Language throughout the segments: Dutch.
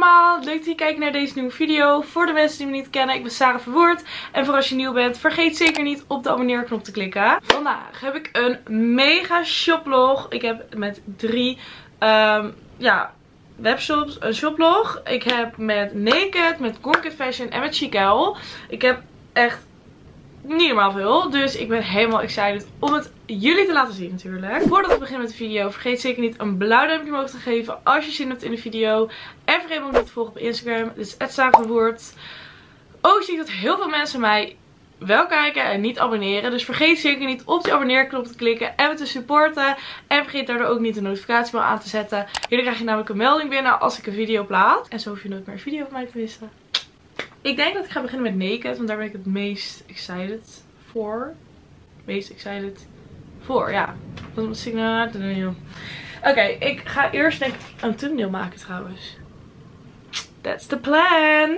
allemaal, leuk dat je kijkt naar deze nieuwe video. Voor de mensen die me niet kennen, ik ben Sarah Verwoerd. En voor als je nieuw bent, vergeet zeker niet op de abonneerknop te klikken. Vandaag heb ik een mega shoplog. Ik heb met 3 webshops een shoplog. Ik heb met Naked, met Concave Fashion en met Chiquelle. Ik heb echt niet normaal veel. Dus ik ben helemaal excited om het jullie te laten zien natuurlijk. Voordat we beginnen met de video, vergeet zeker niet een blauw duimpje omhoog te geven als je zin hebt in de video. En vergeet me ook niet te volgen op Instagram. Dit is @SarahVerwoerd. Ook zie ik dat heel veel mensen mij wel kijken en niet abonneren. Dus vergeet zeker niet op die abonneerknop te klikken en me te supporten. En vergeet daardoor ook niet de notificatiebel aan te zetten. Hierdoor krijg je namelijk een melding binnen als ik een video plaats. En zo hoef je nooit meer een video van mij te missen. Ik denk dat ik ga beginnen met Naked, want daar ben ik het meest excited voor. Ja. Wat moet ik nou doen? Oké, ik ga eerst denk ik een thumbnail maken trouwens. That's the plan.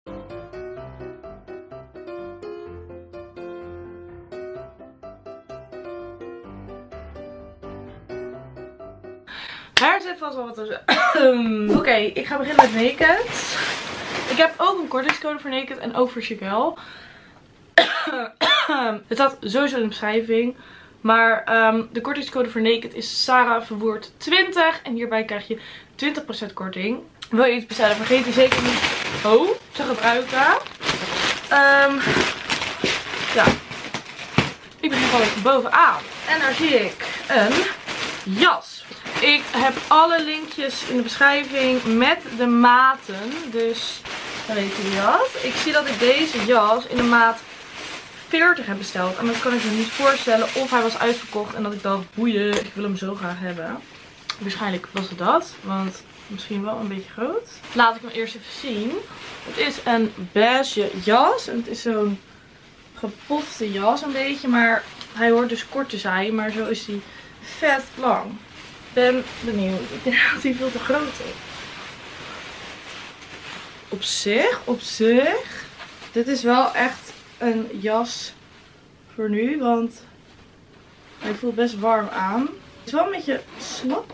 Daar zit vast wel wat tussen. Oké, ik ga beginnen met Naked. Ik heb ook een kortingscode voor Naked en ook voor Chiquelle. Het staat sowieso in de beschrijving. Maar de kortingscode voor Naked is Sarah Verwoerd 20. En hierbij krijg je 20% korting. Wil je iets bestellen, vergeet die zeker niet te gebruiken. Ja. Ik begin gewoon bovenaan. En daar zie ik een jas. Ik heb alle linkjes in de beschrijving met de maten. Dus dan weten jullie dat. Ik zie dat ik deze jas in de maat 40 heb besteld. En dat kan ik me niet voorstellen of hij was uitverkocht. En dat ik dacht, boeien, ik wil hem zo graag hebben. Waarschijnlijk was het dat. Want misschien wel een beetje groot. Laat ik hem eerst even zien. Het is een beige jas. En het is zo'n gepofte jas een beetje. Maar hij hoort dus kort te zijn. Maar zo is hij vet lang. Ik ben benieuwd. Ik denk dat hij veel te groot is. Op zich. Dit is wel echt een jas voor nu. Want hij voelt best warm aan. Het is wel een beetje slap.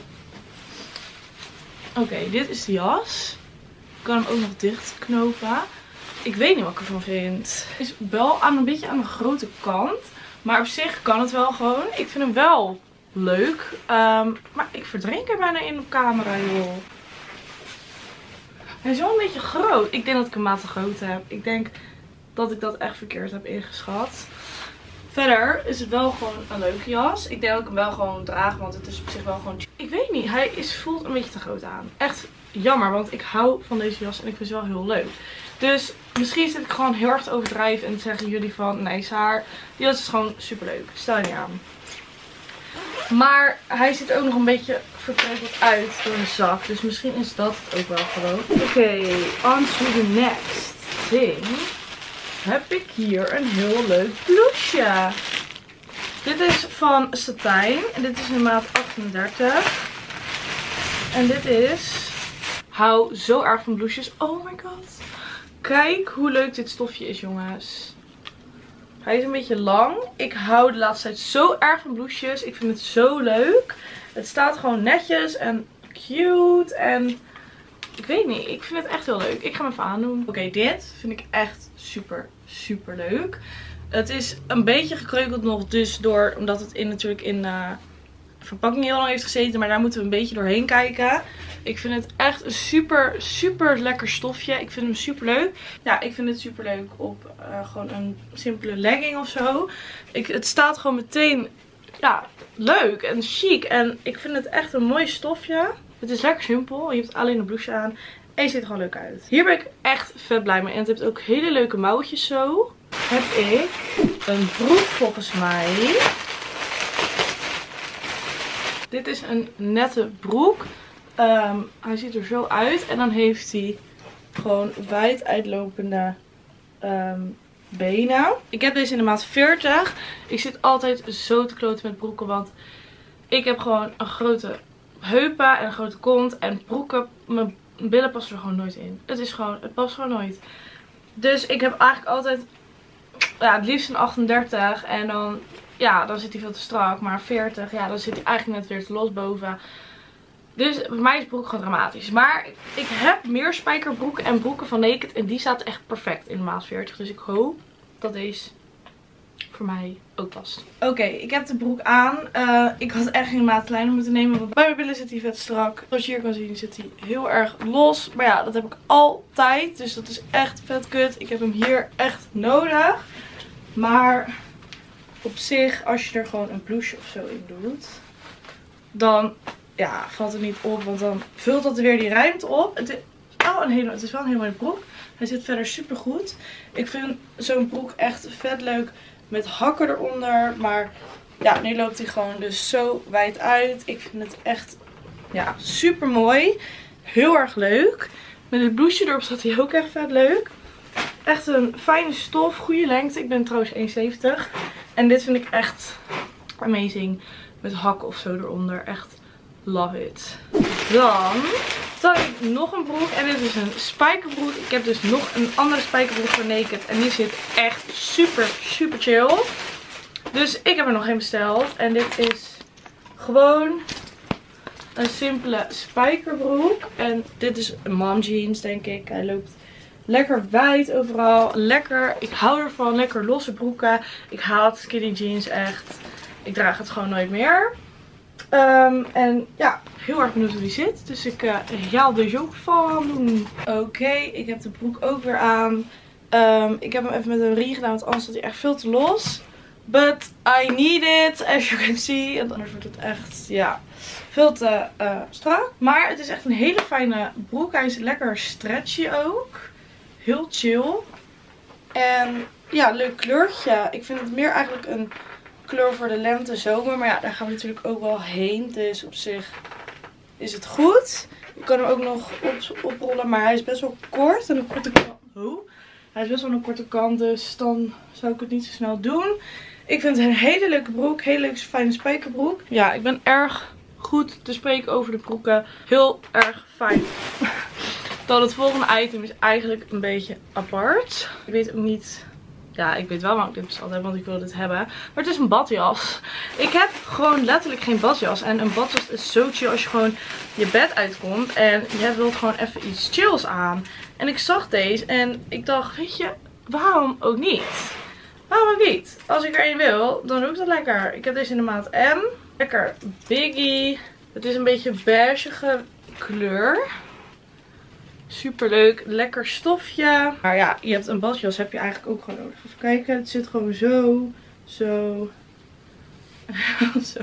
Oké, dit is de jas. Ik kan hem ook nog dicht knopen. Ik weet niet wat ik ervan vind. Het is wel een beetje aan de grote kant. Maar op zich kan het wel gewoon. Ik vind hem wel leuk. Maar ik verdrink er bijna in op camera, joh. Hij is wel een beetje groot. Ik denk dat ik een maat te groot heb. Ik denk dat ik dat echt verkeerd heb ingeschat. Verder is het wel gewoon een leuke jas. Ik denk dat ik hem wel gewoon draag, want het is op zich wel gewoon... Ik weet niet, hij voelt een beetje te groot aan. Echt jammer, want ik hou van deze jas en ik vind ze wel heel leuk. Dus misschien zit ik gewoon heel erg te overdrijven en zeggen jullie van, nee Saar, die jas is gewoon super leuk. Stel je niet aan. Maar hij ziet ook nog een beetje verkreukeld uit door een zak. Dus misschien is dat het ook wel gewoon. Oké, on to the next thing. Heb ik hier een heel leuk blouseje. Dit is van satijn. En dit is in maat 38. En dit is... Hou zo erg van blouses. Oh my god. Kijk hoe leuk dit stofje is, jongens. Hij is een beetje lang. Ik hou de laatste tijd zo erg van blouses. Ik vind het zo leuk. Het staat gewoon netjes en cute. En ik weet niet. Ik vind het echt heel leuk. Ik ga hem even aandoen. Oké, dit vind ik echt super leuk. Het is een beetje gekreukeld nog. Dus omdat het natuurlijk in de verpakking heel lang heeft gezeten. Maar daar moeten we een beetje doorheen kijken. Ik vind het echt een super lekker stofje. Ik vind hem super leuk. Ja, ik vind het super leuk op gewoon een simpele legging of zo. Het staat gewoon meteen leuk en chic. En ik vind het echt een mooi stofje. Het is lekker simpel. Je hebt alleen een blouse aan. En je ziet er gewoon leuk uit. Hier ben ik echt vet blij mee. En het heeft ook hele leuke mouwtjes zo. Heb ik een broek volgens mij. Dit is een nette broek. Hij ziet er zo uit. En dan heeft hij gewoon wijd uitlopende benen. Ik heb deze in de maat 40. Ik zit altijd zo te kloten met broeken. Want ik heb gewoon een grote heupen en een grote kont. En broeken, mijn billen passen er gewoon nooit in. Het past gewoon nooit. Dus ik heb eigenlijk altijd het liefst een 38. En dan zit hij veel te strak. Maar 40, dan zit hij eigenlijk net weer te los boven. Dus voor mij is broek gewoon dramatisch. Maar ik heb meer spijkerbroeken en broeken van Naked. En die zaten echt perfect in de maat 40. Dus ik hoop dat deze voor mij ook past. Oké, ik heb de broek aan. Ik had echt geen maat kleiner moeten nemen. Want bij mijn billen zit hij vet strak. Zoals je hier kan zien zit hij heel erg los. Maar ja, dat heb ik altijd. Dus dat is echt vet kut. Ik heb hem hier echt nodig. Maar op zich, als je er gewoon een blouseje of zo in doet, dan ja, valt het niet op. Want dan vult dat weer die ruimte op. Het is wel een hele mooie broek. Hij zit verder super goed. Ik vind zo'n broek echt vet leuk met hakken eronder. Maar ja, nu loopt hij gewoon dus zo wijd uit. Ik vind het echt ja, super mooi. Heel erg leuk. Met het blouseje erop staat hij ook echt vet leuk. Echt een fijne stof, goede lengte. Ik ben trouwens 1,70. En dit vind ik echt amazing. Met hakken of zo eronder. Echt love it. Dan heb ik nog een broek. En dit is een spijkerbroek. Ik heb dus nog een andere spijkerbroek van Naked. En die zit echt super, super chill. Dus ik heb er nog een besteld. En dit is gewoon een simpele spijkerbroek. En dit is een mom jeans, denk ik. Hij loopt lekker wijd overal. Lekker. Ik hou ervan. Lekker losse broeken. Ik haat skinny jeans echt. Ik draag het gewoon nooit meer. En ja, heel erg benieuwd hoe die zit. Dus ik ga er dus ook van doen. Oké, ik heb de broek ook weer aan. Ik heb hem even met een riem gedaan, want anders zat hij echt veel te los. But I need it, as you can see. En anders wordt het echt, ja, veel te strak. Maar het is echt een hele fijne broek. Hij is lekker stretchy ook. Heel chill. En ja, leuk kleurtje. Ik vind het meer eigenlijk een kleur voor de lente zomer. Maar ja, daar gaan we natuurlijk ook wel heen. Dus op zich is het goed. Je kan hem ook nog oprollen. Maar hij is best wel kort. En een korte kant. Oh. Hij is best wel een korte kant. Dus dan zou ik het niet zo snel doen. Ik vind het een hele leuke broek. Hele leuke fijne spijkerbroek. Ja, ik ben erg goed te spreken over de broeken. Heel erg fijn. Dan het volgende item is eigenlijk een beetje apart. Ik weet ook niet. Ja, ik weet wel waarom ik dit besteld heb, want ik wil dit hebben. Maar het is een badjas. Ik heb gewoon letterlijk geen badjas. En een badjas is zo chill als je gewoon je bed uitkomt. En je wilt gewoon even iets chills aan. En ik zag deze en ik dacht, weet je, waarom ook niet? Waarom ook niet? Als ik er een wil, dan doe ik dat lekker. Ik heb deze in de maat M. Lekker biggie. Het is een beetje een beigege kleur. Super leuk, lekker stofje. Maar ja, je hebt een badjas, heb je eigenlijk ook gewoon nodig. Even kijken, het zit gewoon zo, zo, zo.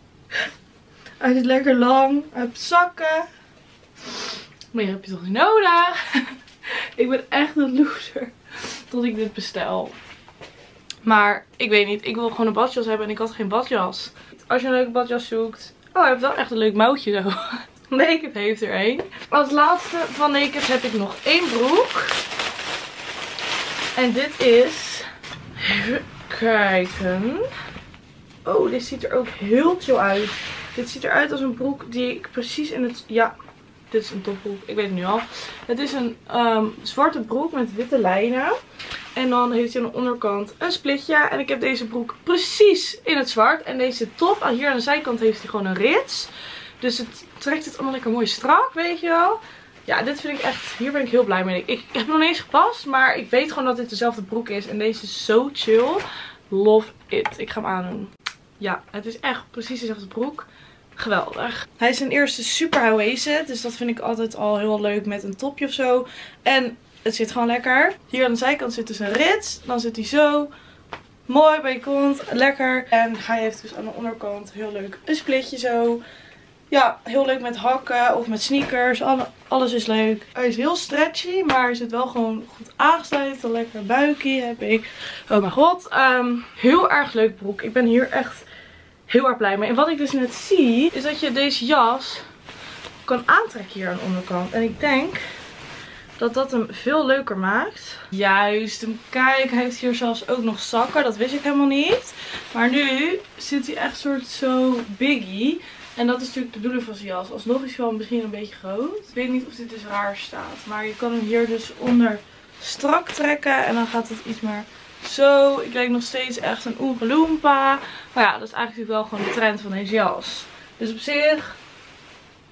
Hij zit lekker lang, hij heeft zakken. Maar je hebt je toch niet nodig. Ik ben echt een loser tot ik dit bestel. Maar ik weet niet, ik wil gewoon een badjas hebben en ik had geen badjas. Als je een leuke badjas zoekt. Oh, hij heeft wel echt een leuk mouwtje zo. Naked heeft er één. Als laatste van Naked heb ik nog één broek. En dit is... Even kijken. Oh, dit ziet er ook heel chill uit. Dit ziet eruit als een broek die ik precies in het... Ja, dit is een topbroek. Ik weet het nu al. Het is een zwarte broek met witte lijnen. En dan heeft hij aan de onderkant een splitje. En ik heb deze broek precies in het zwart. En deze top, hier aan de zijkant heeft hij gewoon een rits. Dus het trekt het allemaal lekker mooi strak, weet je wel. Ja, dit vind ik echt, hier ben ik heel blij mee. Ik heb hem nog niet eens gepast, maar ik weet gewoon dat dit dezelfde broek is. En deze is zo chill. Love it. Ik ga hem aandoen. Ja, het is echt precies dezelfde broek. Geweldig. Hij is ten eerste super high-waisted. Dus dat vind ik altijd al heel leuk met een topje of zo. En het zit gewoon lekker. Hier aan de zijkant zit dus een rits. Dan zit hij zo. Mooi bij je kont. Lekker. En hij heeft dus aan de onderkant heel leuk een splitje zo. Ja, heel leuk met hakken of met sneakers. Alles is leuk. Hij is heel stretchy, maar hij zit wel gewoon goed aangesluit. Een lekker buikje heb ik. Oh mijn god. Heel erg leuk broek. Ik ben hier echt heel erg blij mee. En wat ik dus net zie, is dat je deze jas kan aantrekken hier aan de onderkant. En ik denk dat dat hem veel leuker maakt. Juist. Kijk, hij heeft hier zelfs ook nog zakken. Dat wist ik helemaal niet. Maar nu zit hij echt soort zo biggie. En dat is natuurlijk de bedoeling van zijn jas. Alsnog is hij wel misschien een beetje groot. Ik weet niet of dit dus raar staat. Maar je kan hem hier dus onder strak trekken. En dan gaat het iets meer zo. Ik lijk nog steeds echt een Oompa Loompa. Maar ja, dat is eigenlijk wel gewoon de trend van deze jas. Dus op zich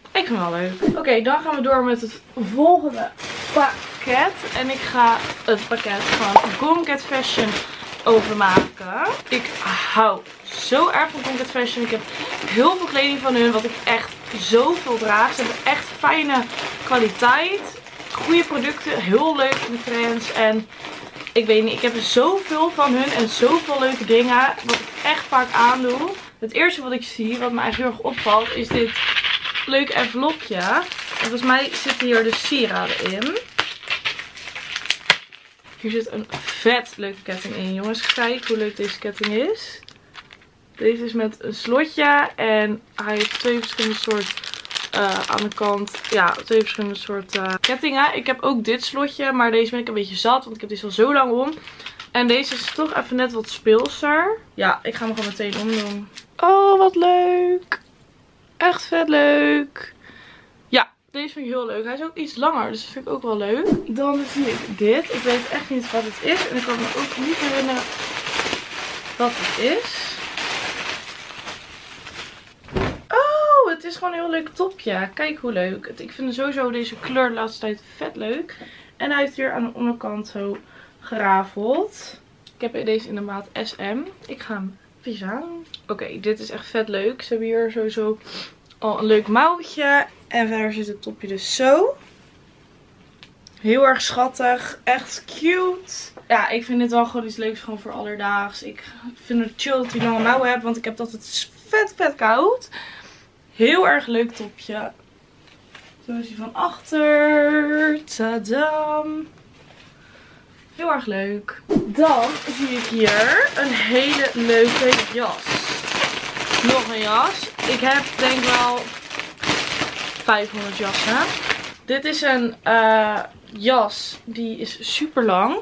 Ik vind het wel leuk. Oké, dan gaan we door met het volgende pakket. En ik ga het pakket van Comcat Fashion openmaken. Ik hou zo erg van Comcat Fashion. Ik heb heel veel kleding van hun, wat ik echt zoveel draag. Ze hebben echt fijne kwaliteit. Goede producten, heel leuk in de trends. En ik weet niet, ik heb zoveel van hun en zoveel leuke dingen. Wat ik echt vaak aandoe. Het eerste wat ik zie, wat me eigenlijk heel erg opvalt, is dit leuke envelopje. En volgens mij zitten hier de sieraden in. Hier zit een vet leuke ketting in, jongens. Kijk hoe leuk deze ketting is. Deze is met een slotje en hij heeft twee verschillende soorten aan de kant. Ja, twee verschillende soorten kettingen. Ik heb ook dit slotje, maar deze ben ik een beetje zat, want ik heb deze al zo lang om. En deze is toch even net wat speelser. Ja, ik ga hem gewoon meteen omdoen. Oh, wat leuk. Echt vet leuk. Ja, deze vind ik heel leuk. Hij is ook iets langer, dus dat vind ik ook wel leuk. Dan zie ik dit. Ik weet echt niet wat het is. En ik kan me ook niet herinneren wat het is. Oh, het is gewoon een heel leuk topje. Kijk hoe leuk. Ik vind sowieso deze kleur de laatste tijd vet leuk. En hij heeft hier aan de onderkant zo gerafeld. Ik heb deze in de maat SM. Ik ga hem even aan. Oké, dit is echt vet leuk. Ze hebben hier sowieso al een leuk mouwtje. En verder zit het topje dus zo. Heel erg schattig. Echt cute. Ja, ik vind dit wel gewoon iets leuks gewoon voor alledaags. Ik vind het chill dat hij lange mouwen hebt. Want ik heb dat het vet koud. Heel erg leuk topje. Zo is hij van achter. Tadam. Heel erg leuk. Dan zie ik hier een hele leuke jas. Nog een jas. Ik heb denk wel 500 jassen. Dit is een jas. Die is super lang.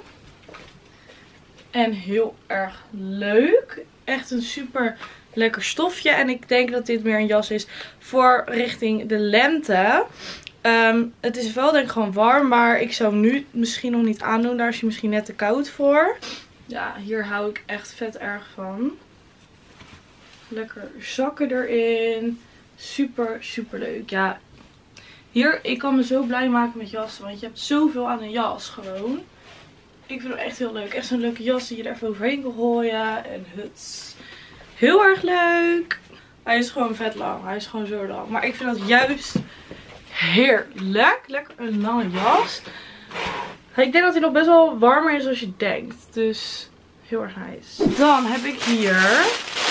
En heel erg leuk. Echt een super lekker stofje. En ik denk dat dit meer een jas is voor richting de lente. Het is wel denk ik gewoon warm. Maar ik zou hem nu misschien nog niet aandoen. Daar is hij misschien net te koud voor. Ja, hier hou ik echt vet erg van. Lekker zakken erin. Super leuk. Ja, hier, ik kan me zo blij maken met jassen. Want je hebt zoveel aan een jas gewoon. Ik vind hem echt heel leuk. Echt zo'n leuke jas die je er even overheen kan gooien. En huts. Heel erg leuk. Hij is gewoon vet lang. Hij is gewoon zo lang. Maar ik vind dat juist heerlijk. Lekker een lange jas. Ik denk dat hij nog best wel warmer is als je denkt. Dus heel erg nice. Dan heb ik hier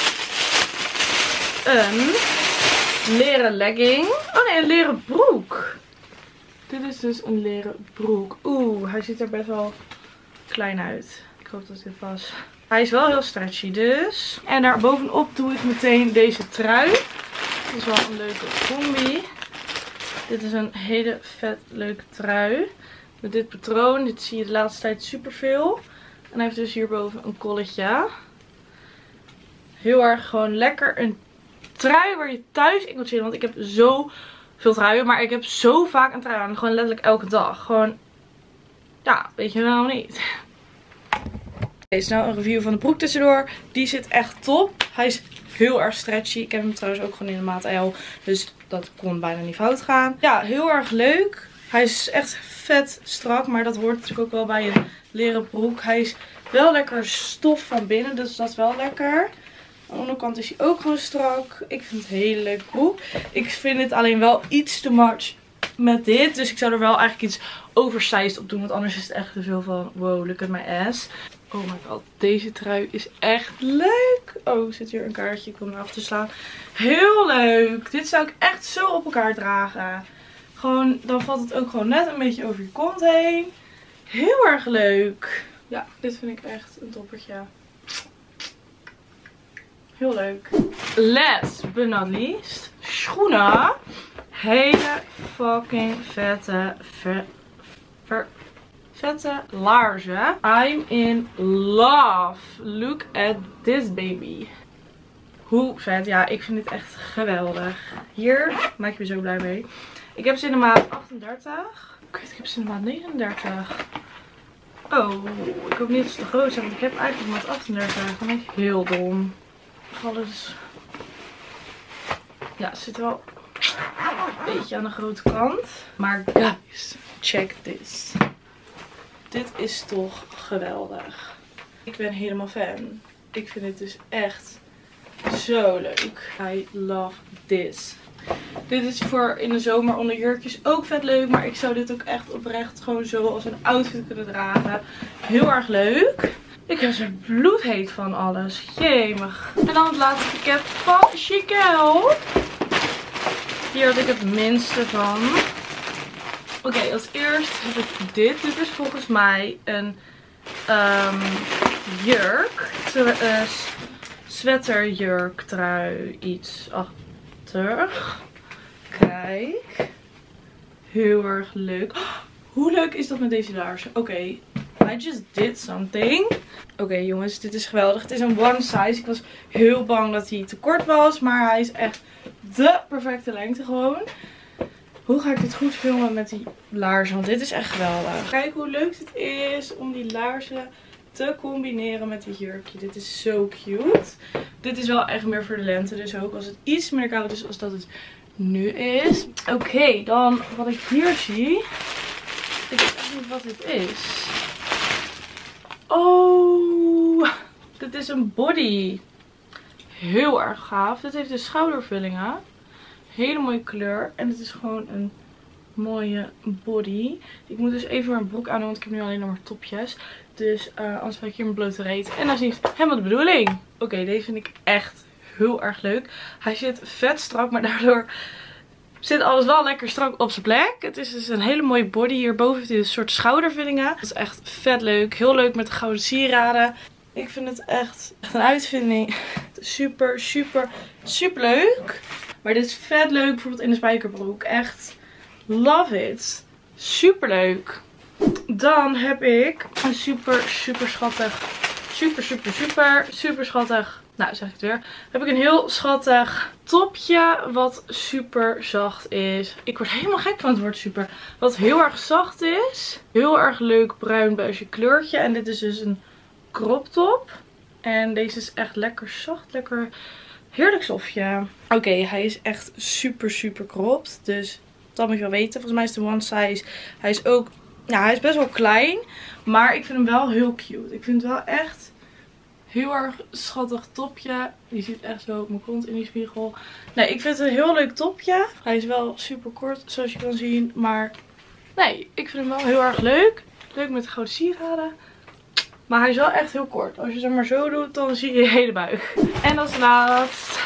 een leren legging. Oh nee, een leren broek. Dit is dus een leren broek. Oeh, hij ziet er best wel klein uit. Ik hoop dat dit was. Hij is wel heel stretchy dus. En daar bovenop doe ik meteen deze trui. Dat is wel een leuke combi. Dit is een hele vet leuke trui. Met dit patroon. Dit zie je de laatste tijd super veel. En hij heeft dus hierboven een kolletje. Heel erg gewoon lekker een trui waar je thuis in kunt zitten. Want ik heb zo veel truien. Maar ik heb zo vaak een trui aan. Gewoon letterlijk elke dag. Gewoon, ja, weet je wel niet. Deze is nou een review van de broek tussendoor. Die zit echt top. Hij is heel erg stretchy. Ik heb hem trouwens ook gewoon in de maat L. Dus dat kon bijna niet fout gaan. Ja, heel erg leuk. Hij is echt vet strak. Maar dat hoort natuurlijk ook wel bij een leren broek. Hij is wel lekker stof van binnen. Dus dat is wel lekker. Aan de onderkant is hij ook gewoon strak. Ik vind het een hele leuke broek. Ik vind het alleen wel iets too much met dit. Dus ik zou er wel eigenlijk iets oversized op doen. Want anders is het echt te veel van wow, look at my ass. Oh my god, deze trui is echt leuk. Oh, zit hier een kaartje. Ik wil hem af te slaan. Heel leuk. Dit zou ik echt zo op elkaar dragen. Gewoon, dan valt het ook gewoon net een beetje over je kont heen. Heel erg leuk. Ja, dit vind ik echt een toppertje. Heel leuk. Last but not least. Schoenen. Hele fucking vette laarzen. I'm in love. Look at this baby. Hoe vet. Ja, ik vind dit echt geweldig. Hier maak je me zo blij mee. Ik heb ze in de maat 38. Kut, ik heb ze in de maat 39. Oh, ik hoop niet dat ze te groot zijn. Want ik heb eigenlijk maat 38. Dan ben ik heel dom. Alles. Ja, het zit wel Een beetje aan de grote kant. Maar guys, check this. Dit is toch geweldig. Ik ben helemaal fan. Ik vind het dus echt zo leuk. I love this. Dit is voor in de zomer onder jurkjes ook vet leuk. Maar ik zou dit ook echt oprecht gewoon zo als een outfit kunnen dragen. Heel erg leuk. Ik heb er bloedheet van alles. Jemig. En dan het laatste pakket van Chiquelle. Hier had ik het minste van. Oké, als eerst heb ik dit. Dit is volgens mij een jurk. Sweaterjurk, trui, iets achter. Kijk. Heel erg leuk. Oh, hoe leuk is dat met deze laarzen? Oké, I just did something. Oké, jongens, dit is geweldig. Het is een one size. Ik was heel bang dat hij te kort was. Maar hij is echt de perfecte lengte gewoon. Hoe ga ik dit goed filmen met die laarzen? Want dit is echt geweldig. Kijk hoe leuk het is om die laarzen te combineren met dit jurkje. Dit is zo cute. Dit is wel echt meer voor de lente. Dus ook als het iets minder koud is als dat het nu is. Oké, dan wat ik hier zie. Ik weet echt niet wat dit is. Oh, dit is een body. Heel erg gaaf. Dit heeft de schoudervullingen. Hele mooie kleur. En het is gewoon een mooie body. Ik moet dus even mijn broek aan doen, want ik heb nu alleen nog maar topjes. Dus anders ben ik hier mijn blote reet. En dat is niet helemaal de bedoeling. Oké, deze vind ik echt heel erg leuk. Hij zit vet strak, maar daardoor zit alles wel lekker strak op zijn plek. Het is dus een hele mooie body. Hierboven heeft hij een soort schoudervullingen. Dat is echt vet leuk. Heel leuk met de gouden sieraden. Ik vind het echt een uitvinding. Super, super, super leuk. Maar dit is vet leuk bijvoorbeeld in de spijkerbroek. Echt love it. Super leuk. Dan heb ik een super, super schattig. Super schattig. Nou, zeg ik het weer. Heb ik een heel schattig topje. Wat super zacht is. Ik word helemaal gek van het woord super. Wat heel erg zacht is. Heel erg leuk bruin beige kleurtje. En dit is dus een crop top. En deze is echt lekker zacht. Lekker heerlijk stofje. Oké, hij is echt super, super cropped. Dus dat moet je wel weten. Volgens mij is het een one size. Hij is ook, ja, hij is best wel klein. Maar ik vind hem wel heel cute. Ik vind het wel echt heel erg schattig topje. Je ziet echt zo mijn kont in die spiegel. Nee, ik vind het een heel leuk topje. Hij is wel super kort, zoals je kan zien. Maar nee, ik vind hem wel heel erg leuk. Leuk met de gouden sieraden. Maar hij is wel echt heel kort. Als je het maar zo doet, dan zie je je hele buik. En als laatst.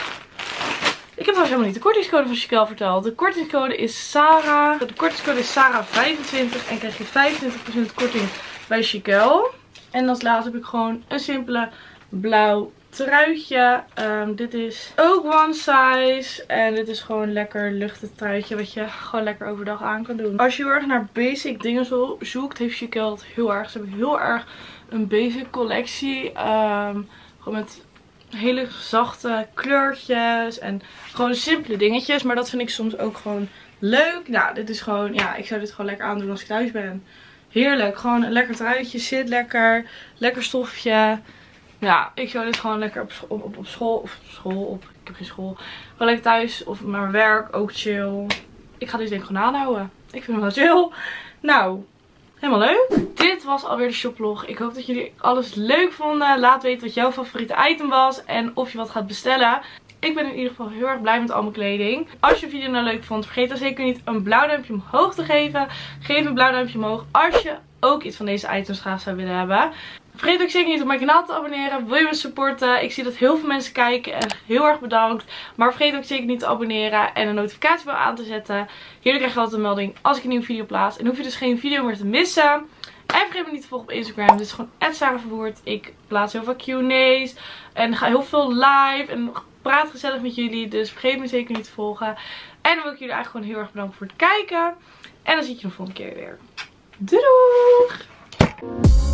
Ik heb trouwens helemaal niet de kortingscode van Chiquelle verteld. De kortingscode is Sarah. De kortingscode is Sarah25. En krijg je 25% korting bij Chiquelle. En als laatste heb ik gewoon een simpele blauw truitje. Dit is ook one size. En dit is gewoon lekker luchtig truitje. Wat je gewoon lekker overdag aan kan doen. Als je heel erg naar basic dingen zoekt, heeft Chiquelle dat heel erg. Ze hebben heel erg een basic collectie. Gewoon met hele zachte kleurtjes. En gewoon simpele dingetjes. Maar dat vind ik soms ook gewoon leuk. Nou, dit is gewoon, ja, ik zou dit gewoon lekker aandoen als ik thuis ben. Heerlijk. Gewoon een lekker truitje. Zit lekker. Lekker stofje. Ja, ik zou dit gewoon lekker op school. Ik heb geen school. Gewoon lekker thuis. Of met mijn werk. Ook chill. Ik ga deze denk ik gewoon aanhouden. Ik vind hem wel chill. Nou, helemaal leuk. Dit was alweer de shoplog. Ik hoop dat jullie alles leuk vonden. Laat weten wat jouw favoriete item was. En of je wat gaat bestellen. Ik ben in ieder geval heel erg blij met al mijn kleding. Als je de video nou leuk vond, vergeet dan zeker niet een blauw duimpje omhoog te geven. Geef een blauw duimpje omhoog als je ook iets van deze items graag zou willen hebben. Vergeet ook zeker niet op mijn kanaal te abonneren. Wil je me supporten? Ik zie dat heel veel mensen kijken en heel erg bedankt. Maar vergeet ook zeker niet te abonneren en een notificatiebel aan te zetten. Hierdoor krijg je altijd een melding als ik een nieuwe video plaats. En hoef je dus geen video meer te missen. En vergeet me niet te volgen op Instagram. Dit is gewoon @SarahVerwoerd. Ik plaats heel veel Q&A's en ga heel veel live en praat gezellig met jullie. Dus vergeet me zeker niet te volgen. En dan wil ik jullie eigenlijk gewoon heel erg bedanken voor het kijken. En dan zie ik je de volgende keer weer. Doei doeg!